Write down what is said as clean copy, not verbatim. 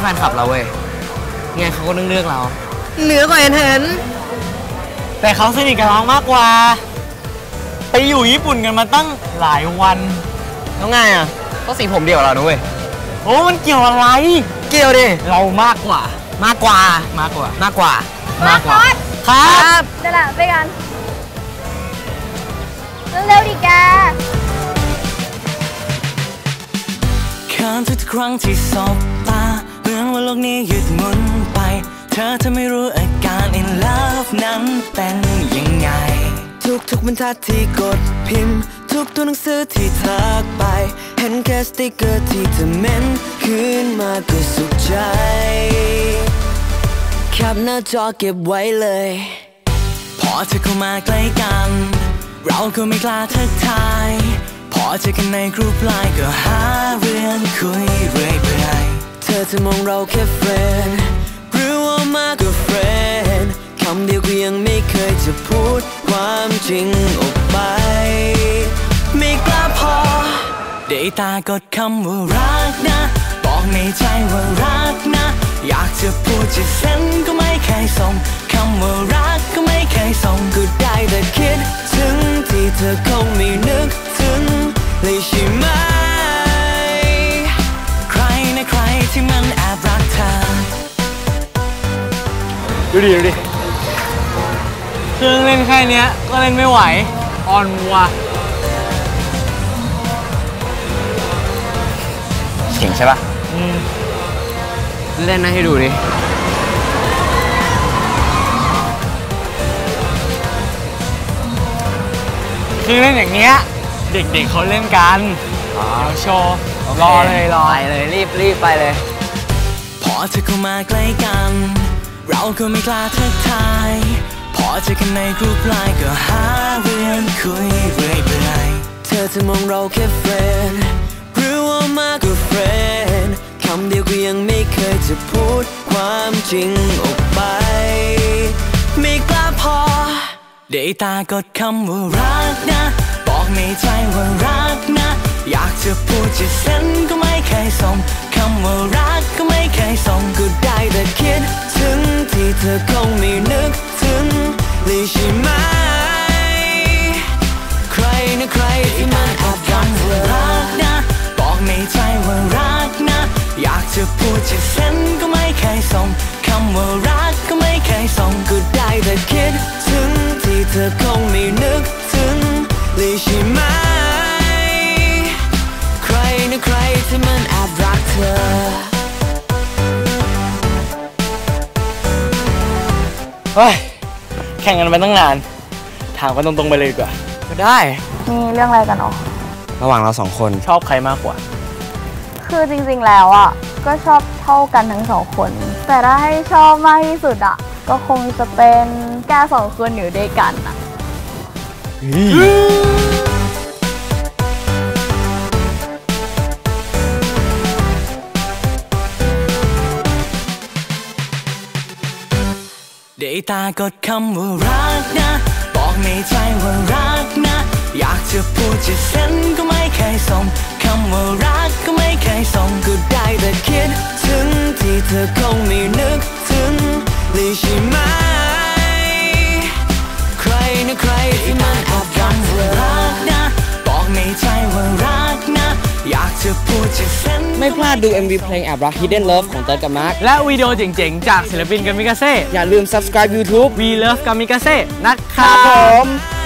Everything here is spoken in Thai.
แฟนคลับเราเว้ยไงเขาก็เลือกเราเหนือกว่าเห็นแต่เขาสนิทกับเรามากกว่าไปอยู่ญี่ปุ่นกันมาตั้งหลายวันแล้วไงอ่ะก็สีผมเดียวกับเราด้วยโอ้มันเกี่ยวอะไรเกี่ยวดิเรามากกว่าครับเดี๋ยวละไปกันเร็วๆดิแกทุกครั้งที่สบตาเหมือนว่าโลกนี้หยุดหมุนไปเธอจะไม่รู้อาการ in love นั้นเป็นยังไงทุกบรรทัดที่กดพิมพ์ทุกตัวหนังสือที่ทักไปเห็นแค่สติกเกอร์ที่เธอเม้นขึ้นมาก็สุขใจแคปหน้าจอเก็บไว้เลยพอเธอเข้ามาใกล้กันเราก็ไม่กล้าทักทายพอเจอกันในกรุ๊ปไลน์ก็หาเรื่องคุยเรื่อยเปื่อยเธอจะมองเราแค่เฟรนด์หรือว่ามากกว่าเฟรนด์คำเดียวก็ยังไม่เคยจะพูดความจริงออกไปไม่กล้าพอได้ตากดคำว่ารักนะบอกในใจว่ารักนะอยากจะพูดจะเซ็นก็ไม่เคยส่งคำว่ารักก็ไม่เคยส่งก็ได้แต่คิดถึงที่เธอคงไม่นึกถึงเลยใช่ไหมใครนะใครที่มันแอบรักเธอดูดิเครื่องเล่นแค่นี้ก็เล่นไม่ไหวอ่อนว่ะเก่งใช่ปะเล่นนะให้ดูดิคือเล่นอย่างเงี้ยเด็กๆเขาเล่นกันเดี๋ยวโชว์รอเลยไปเลยรีบไปเลยพอเธอเข้ามาใกล้กันเราก็ไม่กล้าทักทายพอเจอกันในกรุ๊ปไลน์ก็หาเรื่องคุยเรื่อยเปื่อยเธอจะมองเราแค่เฟรนด์หรือว่ามากกว่าเฟรนด์คำเดียวก็ยังไม่เคยจะพูดความจริงออกไปไม่กล้าพอได้ตากดคำว่ารักนะบอกในใจว่ารักนะอยากจะพูดจะเซ็นก็ไม่เคยส่งคำว่ารักก็ไม่เคยส่งก็ได้แต่คิดถึงที่เธอคงไม่นึกถึงเลยใช่ไหมใครนะใครที่มันแอบรักว่ารักนะบอกในใจว่ารักนะอยากจะพูดจะเซ็นก็ไม่เคยส่งคำว่ารักก็ไม่เคยส่งก็ได้แต่คิดถึงที่เธอคงไม่นึกถึงเลยใช่ไหมใครนะใครที่มันแอบรักเธอเฮ้ยแข่งกันไปตั้งนานถามกันตรงๆไปเลยดีกว่าก็ได้มีเรื่องอะไรกันเนาะระหว่างเราสองคนชอบใครมากกว่าคือจริงๆแล้วอ่ะก็ชอบเท่ากันทั้งสองคนแต่ถ้าให้ชอบมากที่สุดอ่ะก็คงจะเป็นแกสองคนอยู่ด้วยกันอ่ะได้ตากดคำว่ารักนะบอกในใจว่ารักนะอยากจะพูดจะเซ็นก็ไม่เคยส่งคำว่ารักก็ไม่เคยส่งก็ได้แต่คิดถึงที่เธอคงไม่นึกถึงเลยใช่ไหมใครนะใครที่มันแอบรักว่ารักนะบอกในใจว่ารักนะอยากจะพูดจะเซ็นไม่พลาดดู MV เพลงแอบรัก Hidden Love ของเติร์ดกับมาร์คและวิดีโอเจ๋งๆจากศิลปินกามิกาเซ่อย่าลืม subscribe YouTube We Love กามิกาเซ่นะครับผม